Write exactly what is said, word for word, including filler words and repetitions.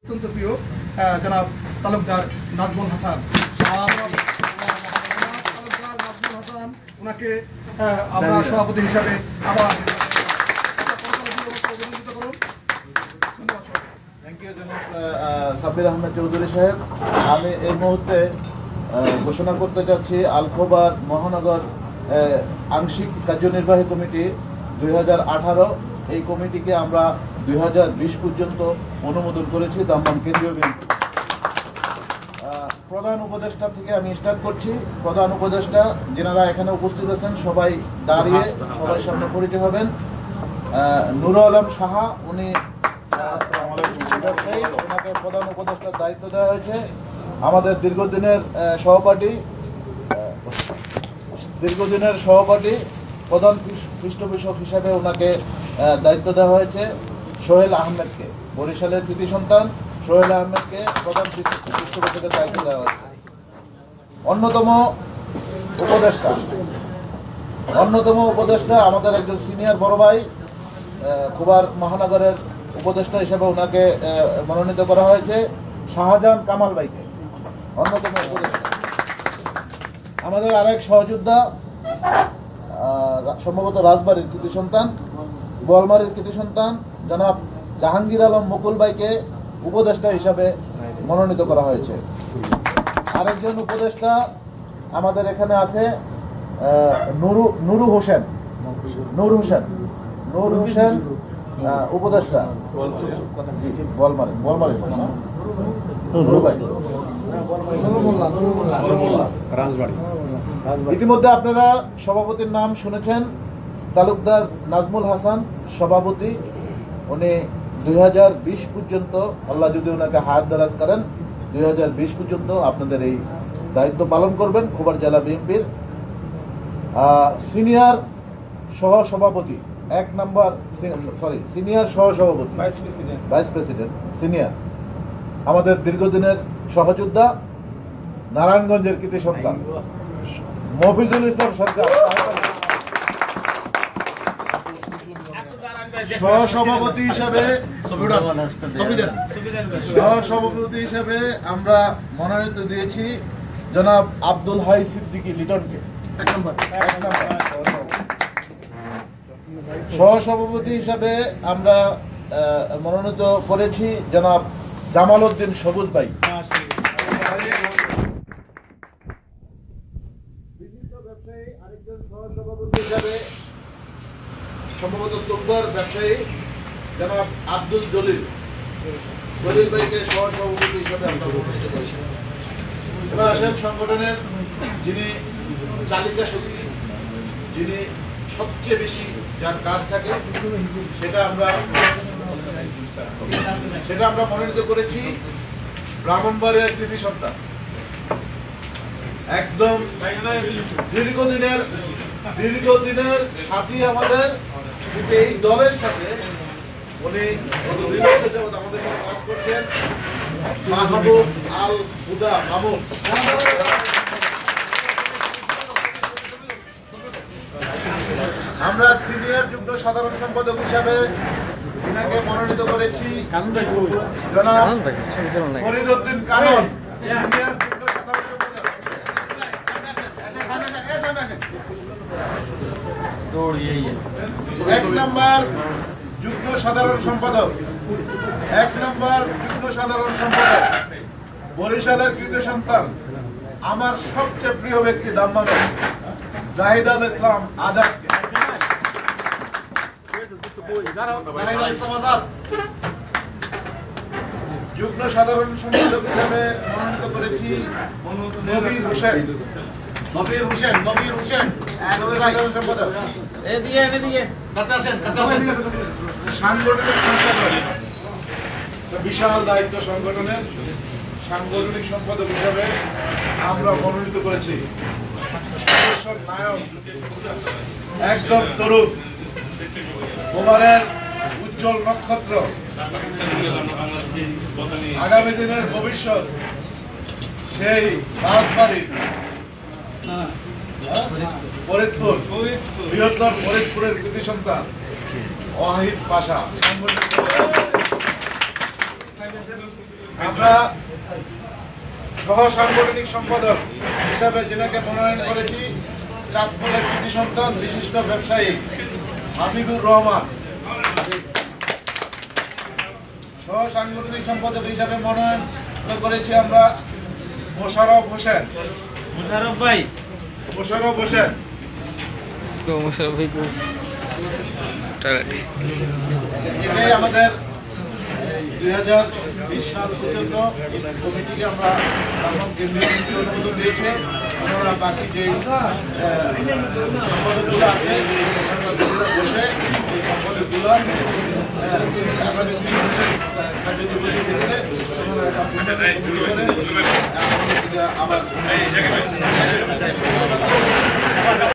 অত্যন্ত প্রিয় জনাব তালুকদার নাজমুল হাসান তালুকদার নাজমুল হাসান ওনাকে আমরা সভাপতি হিসাবে আবার থ্যাংক ইউ জনাব সাব্বির আহমেদ চৌধুরী সাহেব। আমি এই মুহূর্তে ঘোষণা করতে চাচ্ছি আলখোবার মহানগর আংশিক কার্যনির্বাহী কমিটি দুই হাজার আঠারো এই কমিটিকে আমরা দুই হাজার বিশ পর্যন্ত অনুমোদন করেছি দাম্মাম কেন্দ্রীয় বিএনপি। প্রধান উপদেষ্টা থেকে আমি স্টার্ট করছি। প্রধান উপদেষ্টা যেনারা এখানে উপস্থিত আছেন সবাই দাঁড়িয়ে সবাই সামনে পরিচয় হবেন। নুরুল আলম সাহা, উনি ব্যবসায়ী, ওনাকে প্রধান উপদেষ্টার দায়িত্ব দেওয়া হয়েছে। আমাদের দীর্ঘদিনের সহপাঠী দীর্ঘদিনের সহপাঠী প্রধান পৃষ্ঠপোষক হিসাবে ওনাকে দায়িত্ব দেওয়া হয়েছে সোহেল আহমেদকে। বরিশালের কৃতি সন্তান সোহেল আহমেদকে প্রধান পৃষ্ঠপোষকের দায়িত্ব দেওয়া হয়েছে। অন্যতম উপদেষ্টা অন্যতম উপদেষ্টা আমাদের একজন সিনিয়র বড় ভাই, খুবার মহানগরের উপদেষ্টা হিসেবে ওনাকে মনোনীত করা হয়েছে শাহজাহান কামাল ভাইকে অন্যতম উপদেষ্টা। আমাদের আরেক সহযোদ্ধা সম্ভবত রাজবাড়ির কৃতি সন্তান, বোয়ালমারীর কৃতি সন্তান জনাব জাহাঙ্গীর আলম মুকুল ভাইকে উপদেষ্টা হিসাবে মনোনীত করা হয়েছে। আরেকজন উপদেষ্টা আমাদের এখানে আছে নুরু নুরু হোসেন নূর হোসেন নূর হোসেন উপদেষ্টা বোয়ালমারী বোয়ালমারী নুরু ভাই। ইতিমধ্যে আপনারা সভাপতির নাম শুনেছেন, তালুকদার নাজমুল হাসান সভাপতি। উনি দুই হাজার বিশ পর্যন্ত আল্লাহ যদি ওনাকে হায়াত দারাজ করেন দুই হাজার বিশ পর্যন্ত আপনাদের এই দায়িত্ব পালন করবেন খুবার জেলা বিএনপির। সিনিয়র সহ সভাপতি এক নম্বর সরি সিনিয়র সহ সভাপতি ভাইস প্রেসিডেন্ট সিনিয়র আমাদের দীর্ঘদিনের সহযোদ্ধা নারায়ণগঞ্জের কৃতি সন্তান মফিজুল ইসলাম সরকার। সহসভাপতি হিসাবে সহসভাপতি হিসাবে আমরা মনোনীত দিয়েছি জনাব আব্দুল হাই সিদ্দিকী লিটনকে। সহসভাপতি হিসাবে আমরা মনোনীত করেছি জনাব জামাল উদ্দিন সবুজ ভাই। বিশিষ্ট ব্যবসায়ী আরেকজন সহসভাপতি হিসাবে সম্ভবত তুকবার ব্যবসায়ী জনাব আব্দুল জলিল জলিল ভাইকে সহসভাপতি হিসাবে আমরা মনোনীত করেছি। এবার আসেন সংগঠনের যিনি চালিকা শক্তি, যিনি সবচেয়ে বেশি যার কাজ থাকে সেটা আমরা সেটা আমরা মনোনীত করেছি ব্রাহ্মণবাড়িয়ার কৃতি সন্তান, একদম দীর্ঘদিনের দীর্ঘদিনের সাথী আমাদের, কিন্তু এই দলের সাথে উনি গত দুই বছর যাবত আমাদের সাথে কাজ করছেন মাহবুব আল হুদা মামুন। আমরা সিনিয়র যুগ্ম সাধারণ সম্পাদক হিসাবে এনাকে মনোনীত করেছি জনাব ফরিদউদ্দিন কানন, সিনিয়র যুগ্ম সাধারণ সম্পাদক। এক নম্বর যুগ্ম সাধারণ সম্পাদক এক নম্বর যুগ্ম সাধারণ সম্পাদক বরিশালের কৃতি সন্তান আমার সবচেয়ে প্রিয় ব্যক্তি দাম্মামের জাহিদুল ইসলাম আজাদকে। যুগ্ম সাধারণ সম্পাদক হিসাবে মনোনীত করেছি নবীর হোসেন নবীর হোসেন নবীর হোসেন সাধারণ সম্পাদক। সাংগঠনিক সম্পাদক বিশাল দায়িত্ব সংগঠনের সাংগঠনিক সম্পাদক হিসাবে আমরা মনোনীত করেছি সদস্য নায়ক একদম তরুণ কুমারের উজ্জ্বল নক্ষত্র, আগামী দিনের ভবিষ্যৎ সেই রাজবাড়ি ফরিদপুর বৃহত্তর ফরিদপুরের কৃতি সন্তান ওয়াহিদ পাশা। আমরা সহ সাংগঠনিক সম্পাদক হিসাবে যেনাকে মনোনয়ন করেছি চাঁদপুরের কৃতি সন্তান বিশিষ্ট ব্যবসায়ী হাবিবুর রহমান। সহ সাংগঠনিক সম্পাদক হিসাবে মনোনয়ন করেছি আমরা মোশাররফ হোসেন। মোশাররফ ভাই মোশাররফ হোসেন এটাই আমাদের দুই হাজার বিশ সাল পর্যন্ত কমিটিকে আমরা এখন কেন্দ্রীয় কমিটি অনুমোদন দিয়েছে। আমরা বাকি যে সম্পাদকগুলো আছে বসে এই সম্পাদকগুলো আগামী কার্য দিবসের ক্ষেত্রে আবার